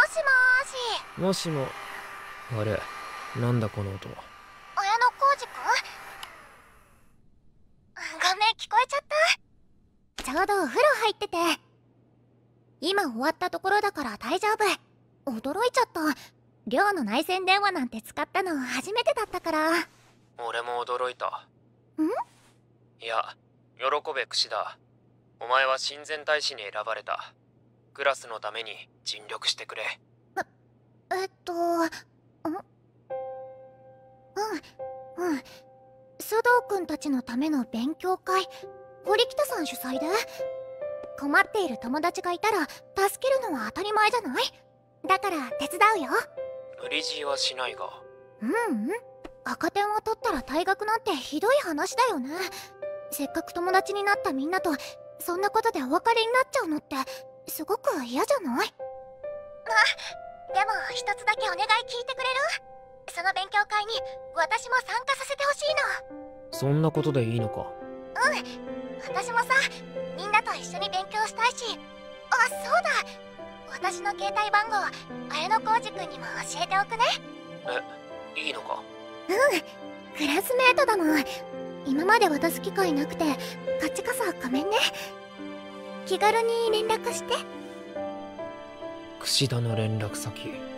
もしも。あれ、なんだこの音。 綾野浩二くん？ごめん、聞こえちゃった。ちょうどお風呂入ってて。今終わったところだから大丈夫。驚いちゃった。寮の内線電話なんて使ったの初めてだったから。 俺も驚いた。 ん？ いや、喜べ櫛田。お前は親善大使に選ばれた。クラスのために尽力してくれ。 須藤くんたちのための勉強会、堀北さん主催で。困っている友達がいたら助けるのは当たり前じゃない？だから手伝うよ。 無理強いはしないが。 赤点を取ったら退学なんてひどい話だよね。せっかく友達になったみんなとそんなことでお別れになっちゃうのってすごく嫌じゃない？でも一つだけお願い聞いてくれる？その勉強会に私も参加させてほしいの。 そんなことでいいのか？ 私もさ、みんなと一緒に勉強したいし。あ、そうだ、私の携帯番号綾野浩二くんにも教えておくね。 いいのか？ クラスメートだもん。今まで渡す機会なくてカッチカサごめんね。気軽に連絡して。 櫛田の連絡先。